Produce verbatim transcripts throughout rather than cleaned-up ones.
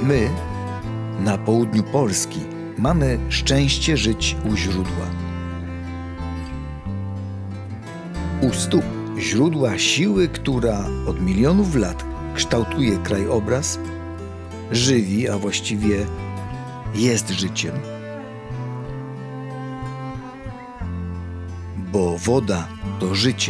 My, na południu Polski, mamy szczęście żyć u źródła. U stóp źródła siły, która od milionów lat kształtuje krajobraz, żywi, a właściwie jest życiem. Bo woda to życie.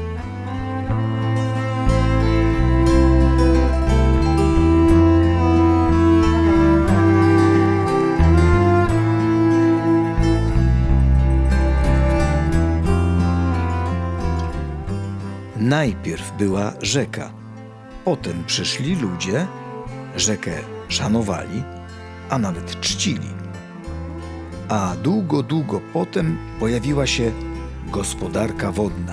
Najpierw była rzeka, potem przyszli ludzie, rzekę szanowali, a nawet czcili. A długo, długo potem pojawiła się gospodarka wodna.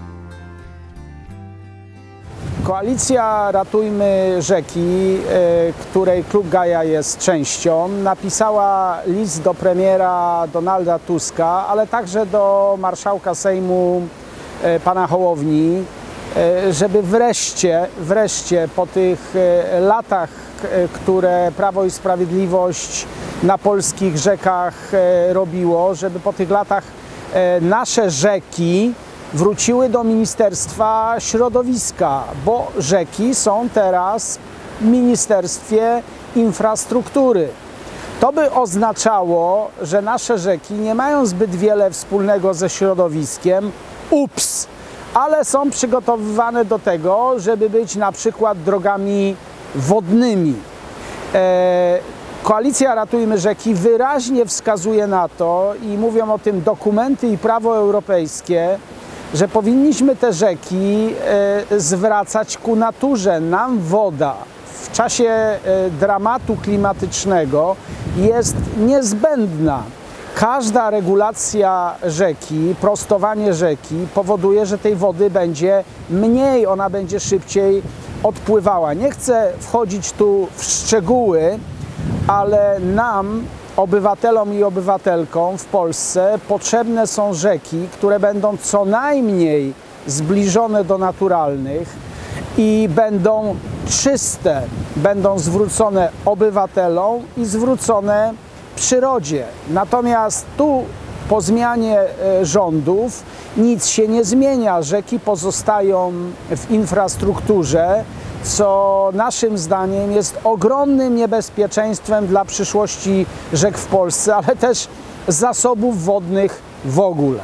Koalicja Ratujmy Rzeki, której Klub Gaja jest częścią, napisała list do premiera Donalda Tuska, ale także do marszałka Sejmu pana Hołowni, żeby wreszcie, wreszcie po tych latach, które Prawo i Sprawiedliwość na polskich rzekach robiło, żeby po tych latach nasze rzeki wróciły do Ministerstwa Środowiska, bo rzeki są teraz w Ministerstwie Infrastruktury. To by oznaczało, że nasze rzeki nie mają zbyt wiele wspólnego ze środowiskiem. Ups! Ale są przygotowywane do tego, żeby być na przykład drogami wodnymi. E, Koalicja Ratujmy Rzeki wyraźnie wskazuje na to i mówią o tym dokumenty i prawo europejskie, że powinniśmy te rzeki e, zwracać ku naturze. Nam woda w czasie e, dramatu klimatycznego jest niezbędna. Każda regulacja rzeki, prostowanie rzeki powoduje, że tej wody będzie mniej, ona będzie szybciej odpływała. Nie chcę wchodzić tu w szczegóły, ale nam, obywatelom i obywatelkom w Polsce potrzebne są rzeki, które będą co najmniej zbliżone do naturalnych i będą czyste, będą zwrócone obywatelom i zwrócone przyrodzie. Natomiast tu po zmianie rządów nic się nie zmienia. Rzeki pozostają w infrastrukturze, co naszym zdaniem jest ogromnym niebezpieczeństwem dla przyszłości rzek w Polsce, ale też zasobów wodnych w ogóle.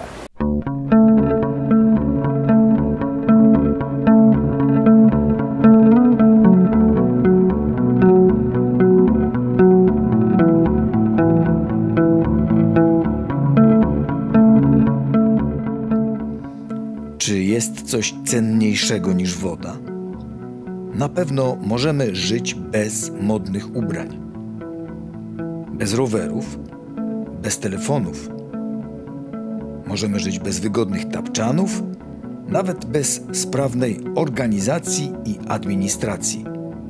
Czy jest coś cenniejszego niż woda? Na pewno możemy żyć bez modnych ubrań, bez rowerów, bez telefonów. Możemy żyć bez wygodnych tapczanów, nawet bez sprawnej organizacji i administracji.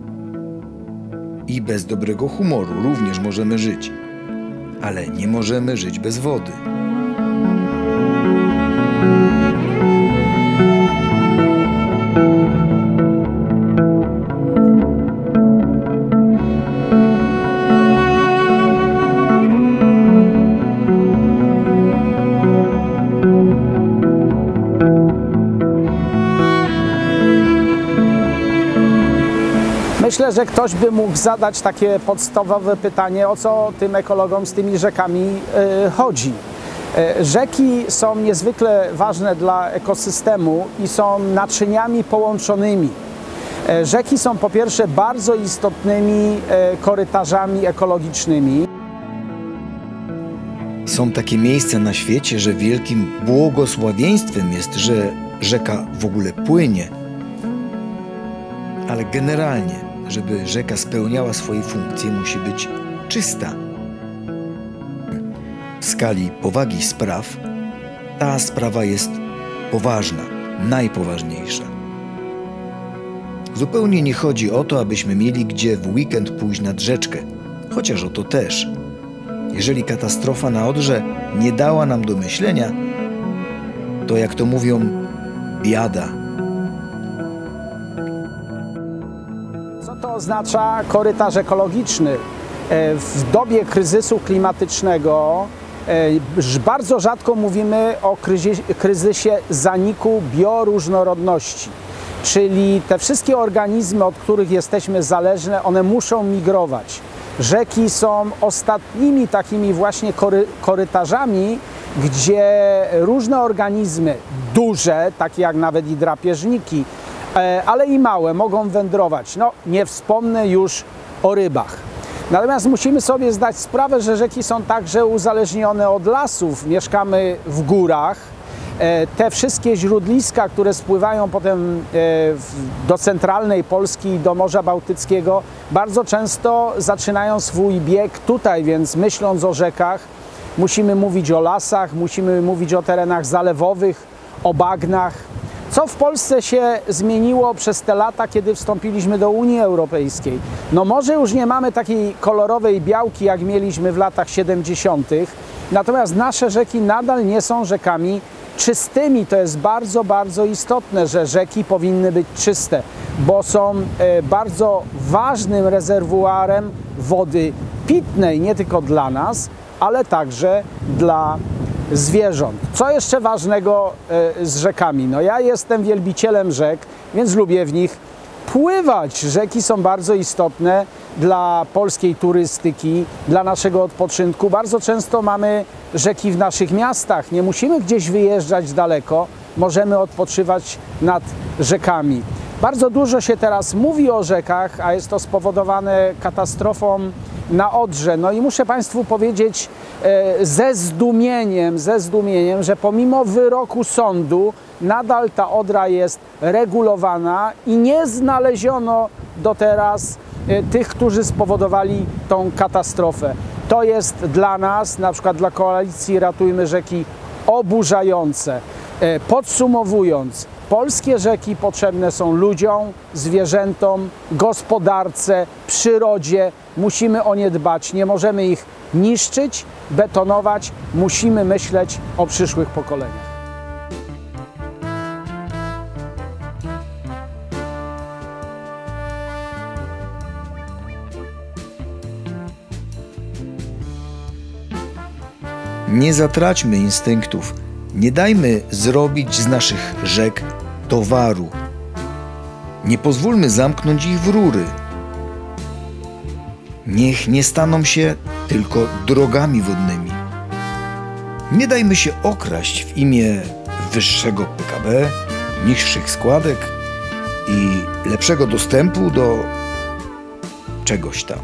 I bez dobrego humoru również możemy żyć, ale nie możemy żyć bez wody. Myślę, że ktoś by mógł zadać takie podstawowe pytanie, o co tym ekologom z tymi rzekami y, chodzi. Y, rzeki są niezwykle ważne dla ekosystemu i są naczyniami połączonymi. Y, rzeki są po pierwsze bardzo istotnymi y, korytarzami ekologicznymi. Są takie miejsca na świecie, że wielkim błogosławieństwem jest, że rzeka w ogóle płynie. Ale generalnie, żeby rzeka spełniała swoje funkcje, musi być czysta. W skali powagi spraw ta sprawa jest poważna, najpoważniejsza. Zupełnie nie chodzi o to, abyśmy mieli gdzie w weekend pójść nad rzeczkę, chociaż o to też. Jeżeli katastrofa na Odrze nie dała nam do myślenia, to jak to mówią, biada. Co to oznacza korytarz ekologiczny? W dobie kryzysu klimatycznego bardzo rzadko mówimy o kryzysie zaniku bioróżnorodności, czyli te wszystkie organizmy, od których jesteśmy zależne, one muszą migrować. Rzeki są ostatnimi takimi właśnie kory, korytarzami, gdzie różne organizmy, duże, takie jak nawet i drapieżniki, ale i małe, mogą wędrować. No, nie wspomnę już o rybach. Natomiast musimy sobie zdać sprawę, że rzeki są także uzależnione od lasów. Mieszkamy w górach. Te wszystkie źródliska, które spływają potem do centralnej Polski i do Morza Bałtyckiego, bardzo często zaczynają swój bieg tutaj, więc myśląc o rzekach, musimy mówić o lasach, musimy mówić o terenach zalewowych, o bagnach. Co w Polsce się zmieniło przez te lata, kiedy wstąpiliśmy do Unii Europejskiej? No może już nie mamy takiej kolorowej białki, jak mieliśmy w latach siedemdziesiątych, natomiast nasze rzeki nadal nie są rzekami czystymi. To jest bardzo, bardzo istotne, że rzeki powinny być czyste, bo są bardzo ważnym rezerwuarem wody pitnej, nie tylko dla nas, ale także dla zwierząt. Co jeszcze ważnego z rzekami? No ja jestem wielbicielem rzek, więc lubię w nich pływać. Rzeki są bardzo istotne dla polskiej turystyki, dla naszego odpoczynku. Bardzo często mamy rzeki w naszych miastach. Nie musimy gdzieś wyjeżdżać daleko, możemy odpoczywać nad rzekami. Bardzo dużo się teraz mówi o rzekach, a jest to spowodowane katastrofą na Odrze. No i muszę Państwu powiedzieć e, ze zdumieniem, ze zdumieniem, że pomimo wyroku sądu nadal ta Odra jest regulowana i nie znaleziono do teraz e, tych, którzy spowodowali tą katastrofę. To jest dla nas, na przykład dla Koalicji Ratujmy Rzeki, oburzające. E, podsumowując, polskie rzeki potrzebne są ludziom, zwierzętom, gospodarce, przyrodzie. Musimy o nie dbać, nie możemy ich niszczyć, betonować, musimy myśleć o przyszłych pokoleniach. Nie zatraćmy instynktów, nie dajmy zrobić z naszych rzek towaru. Nie pozwólmy zamknąć ich w rury. Niech nie staną się tylko drogami wodnymi. Nie dajmy się okraść w imię wyższego P K B, niższych składek i lepszego dostępu do czegoś tam.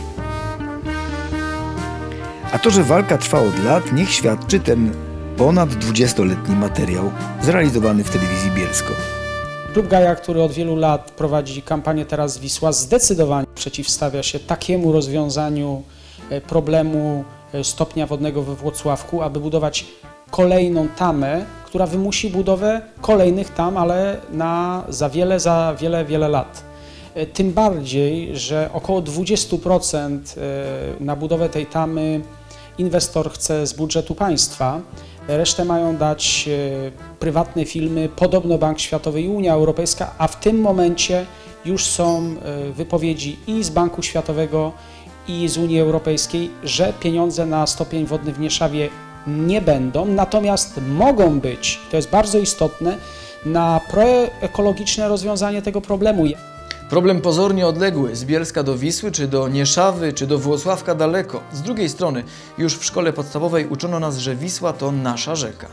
A to, że walka trwa od lat, niech świadczy ten ponad dwudziestoletni materiał zrealizowany w telewizji Bielsko. Klub Gaja, który od wielu lat prowadzi kampanię Teraz Wisła, zdecydowanie przeciwstawia się takiemu rozwiązaniu problemu stopnia wodnego we Włocławku, aby budować kolejną tamę, która wymusi budowę kolejnych tam, ale na za wiele, za wiele, wiele lat. Tym bardziej, że około dwadzieścia procent na budowę tej tamy inwestor chce z budżetu państwa, resztę mają dać prywatne firmy, podobno Bank Światowy i Unia Europejska, a w tym momencie już są wypowiedzi i z Banku Światowego, i z Unii Europejskiej, że pieniądze na stopień wodny w Nieszawie nie będą, natomiast mogą być, to jest bardzo istotne, na proekologiczne rozwiązanie tego problemu. Problem pozornie odległy, z Bielska do Wisły, czy do Nieszawy, czy do Włocławka daleko. Z drugiej strony, już w szkole podstawowej uczono nas, że Wisła to nasza rzeka.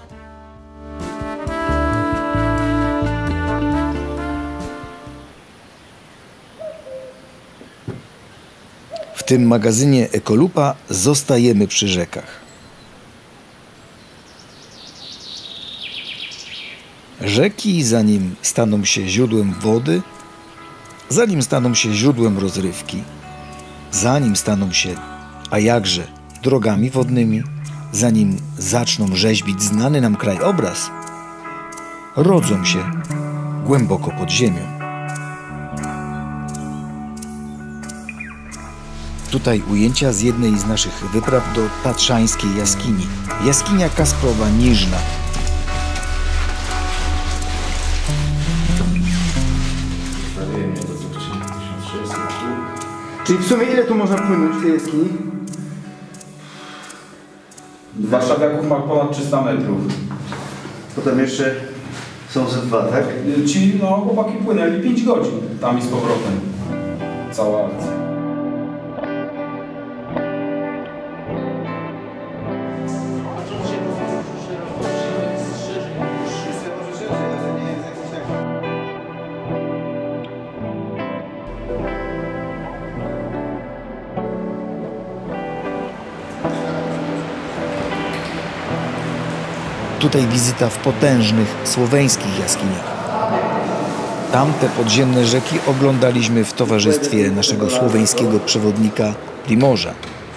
W tym magazynie Ekolupa zostajemy przy rzekach. Rzeki, zanim staną się źródłem wody, zanim staną się źródłem rozrywki, zanim staną się, a jakże, drogami wodnymi, zanim zaczną rzeźbić znany nam krajobraz, rodzą się głęboko pod ziemią. Tutaj ujęcia z jednej z naszych wypraw do tatrzańskiej jaskini. Jaskinia Kasprowa Niżna. Stawiłem się do tych tysiąc sześćset stóp. Czyli w sumie ile tu można płynąć w tej jaskini? Warszawiaków ma ponad trzysta metrów. Potem jeszcze są ze dwa, tak? Ci no, chłopaki płynęli pięć godzin tam i z powrotem. Cała akcja. Tutaj wizyta w potężnych słoweńskich jaskiniach. Tamte podziemne rzeki oglądaliśmy w towarzystwie naszego słoweńskiego przewodnika Primorza.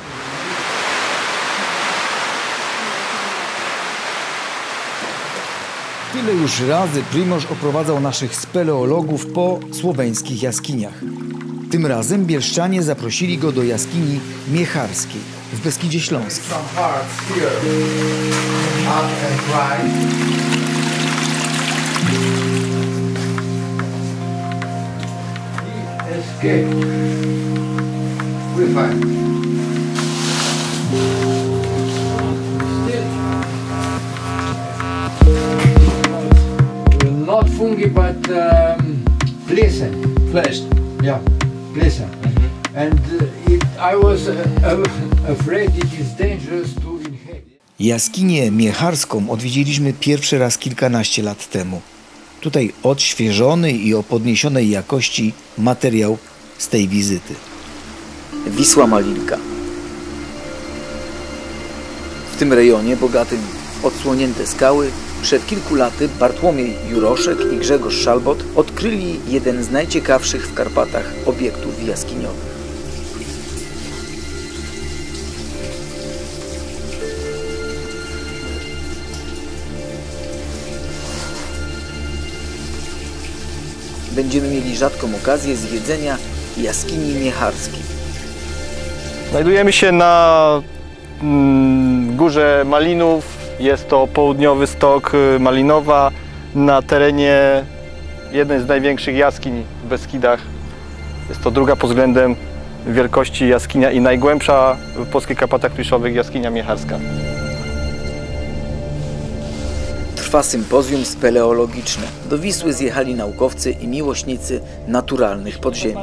Tyle już razy Primoż oprowadzał naszych speleologów po słoweńskich jaskiniach. Tym razem bielszczanie zaprosili go do jaskini Miecharskiej w Beskidzie Śląskim. Not fungi, but um, pleasant. Pleasant. Yeah, pleasant. And uh, it, I was uh, uh, afraid it is dangerous to inhale. Jaskinię Miecharską odwiedziliśmy pierwszy raz kilkanaście lat temu. Tutaj odświeżony i o podniesionej jakości materiał z tej wizyty. Wisła Malinka. W tym rejonie bogatym w odsłonięte skały przed kilku laty Bartłomiej Juroszek i Grzegorz Szalbot odkryli jeden z najciekawszych w Karpatach obiektów jaskiniowych. Będziemy mieli rzadką okazję zwiedzenia jaskini Miecharskiej. Znajdujemy się na mm, górze Malinów. Jest to południowy stok Malinowa na terenie jednej z największych jaskiń w Beskidach. Jest to druga pod względem wielkości jaskinia i najgłębsza w polskich Karpatach Kliszowych jaskinia Miecharska. Trwa sympozjum speleologiczne. Do Wisły zjechali naukowcy i miłośnicy naturalnych podziemi.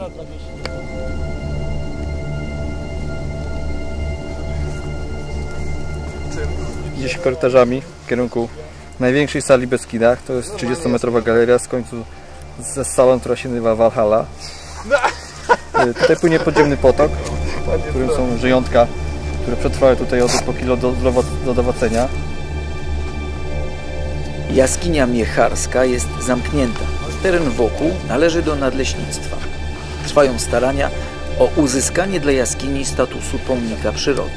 Gdzieś korytarzami w kierunku największej sali w Beskidach. To jest trzydziestometrowa galeria z końcu ze salą, która się nazywa Walhalla. Tutaj płynie podziemny potok, w którym są żyjątka, które przetrwały tutaj od epoki lodowacenia. Jaskinia Miecharska jest zamknięta. Teren wokół należy do nadleśnictwa. Trwają starania o uzyskanie dla jaskini statusu pomnika przyrody.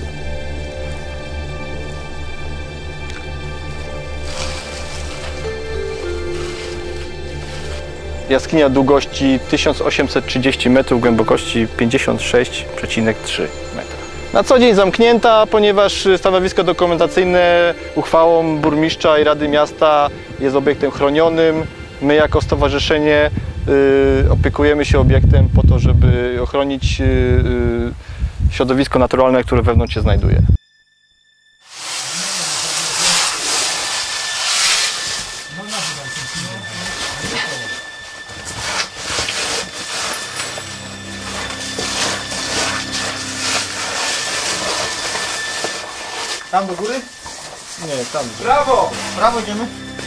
Jaskinia długości tysiąc osiemset trzydzieści metrów, głębokości pięćdziesiąt sześć przecinek trzy metra. Na co dzień zamknięta, ponieważ stanowisko dokumentacyjne uchwałą burmistrza i Rady Miasta jest obiektem chronionym. My jako stowarzyszenie y, opiekujemy się obiektem po to, żeby ochronić y, y, środowisko naturalne, które wewnątrz się znajduje. Tam do góry? Nie, tam. Brawo! Brawo idziemy.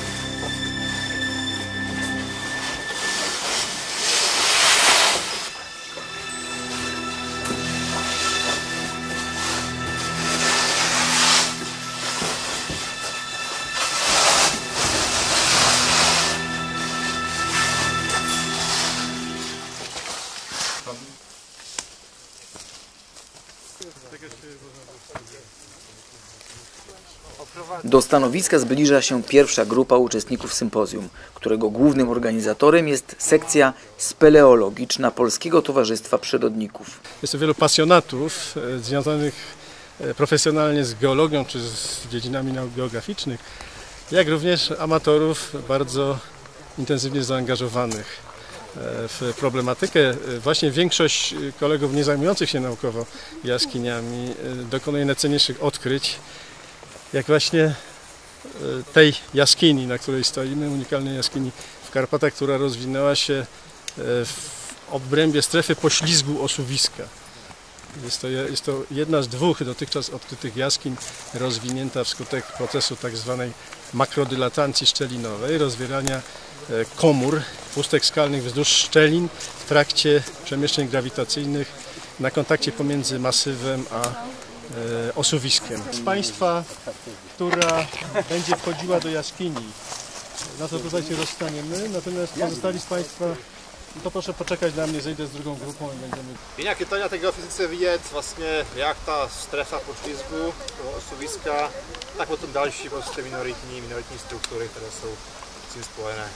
Do stanowiska zbliża się pierwsza grupa uczestników sympozjum, którego głównym organizatorem jest sekcja speleologiczna Polskiego Towarzystwa Przyrodników. Jest to wielu pasjonatów e, związanych e, profesjonalnie z geologią czy z dziedzinami nauk geograficznych, jak również amatorów bardzo intensywnie zaangażowanych w problematykę. Właśnie większość kolegów nie zajmujących się naukowo jaskiniami dokonuje najcenniejszych odkryć, jak właśnie tej jaskini, na której stoimy, unikalnej jaskini w Karpatach, która rozwinęła się w obrębie strefy poślizgu osuwiska. Jest to, jest to jedna z dwóch dotychczas odkrytych jaskiń rozwinięta wskutek procesu tak zwanej makrodylatancji szczelinowej, rozwierania komór, pustek skalnych wzdłuż szczelin w trakcie przemieszczeń grawitacyjnych na kontakcie pomiędzy masywem a e, osuwiskiem. Z Państwa, która będzie wchodziła do jaskini, na to tutaj się rozstaniemy, natomiast pozostali z Państwa, to proszę poczekać na mnie, zejdę z drugą grupą i będziemy... Jinak je to na té geofyzice vidět vlastně jak ta strefa pošlizgu toho osuviska, tak potom další prostě minoritní, minoritní struktury, které jsou s tím spojené.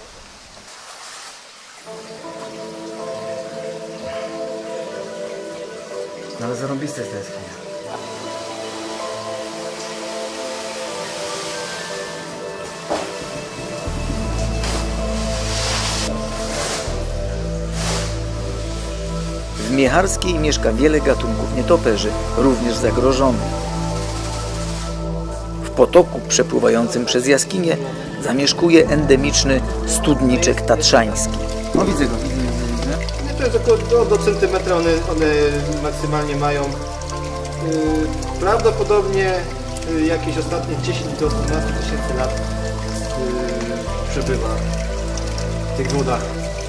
No ale zarąbiste jest ta jaskinia. W Miecharskiej mieszka wiele gatunków nietoperzy, również zagrożonych. W potoku przepływającym przez jaskinię zamieszkuje endemiczny studniczek tatrzański. No widzę go, widzę, widzę. To jest około do, do centymetra, one, one maksymalnie mają. Yy, prawdopodobnie yy, jakieś ostatnie dziesięć do osiemnastu tysięcy lat yy, przebywa w tych wodach.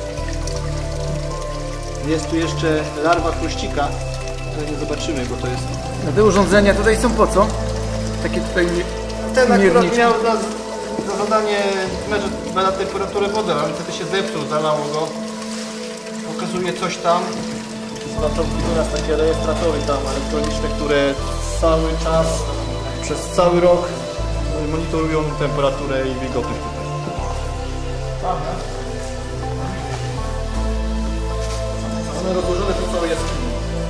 Jest tu jeszcze larwa chruścika, której nie zobaczymy, bo to jest... A te urządzenia tutaj są po co? Takie tutaj nie... Ten akurat miał za, za zadanie badać temperaturę wody, ale wtedy się zepsuł, zalało go. Pokazuje coś tam. Są u nas takie rejestratory tam elektroniczne, które cały czas, przez cały rok monitorują temperaturę i wilgotność tutaj. One rozłożone po całej jaskini.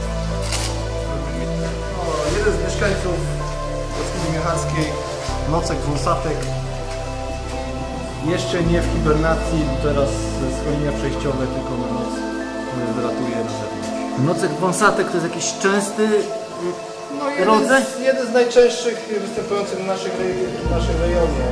No, jeden z mieszkańców jaskini miecharskiej, nocek wąsatek, jeszcze nie w hibernacji, teraz schronienia przejściowe tylko na noc wylatuje na zewnątrz. Nocek wąsatek to jest jakiś częsty no, jeden rodzaj? Z, jeden z najczęstszych występujących w naszych, w naszym rejonie.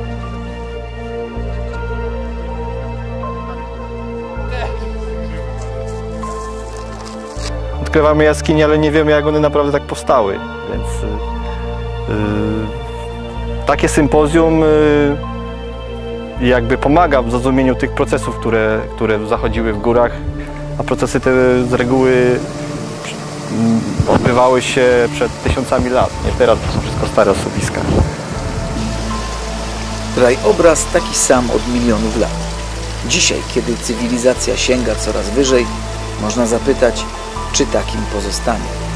Odkrywamy jaskinie, ale nie wiemy, jak one naprawdę tak powstały, więc yy, takie sympozjum yy, jakby pomaga w zrozumieniu tych procesów, które, które zachodziły w górach, a procesy te z reguły yy, odbywały się przed tysiącami lat, nie teraz, to są wszystko stare osuwiska. Krajobraz taki sam od milionów lat. Dzisiaj, kiedy cywilizacja sięga coraz wyżej, można zapytać, czy takim pozostanie.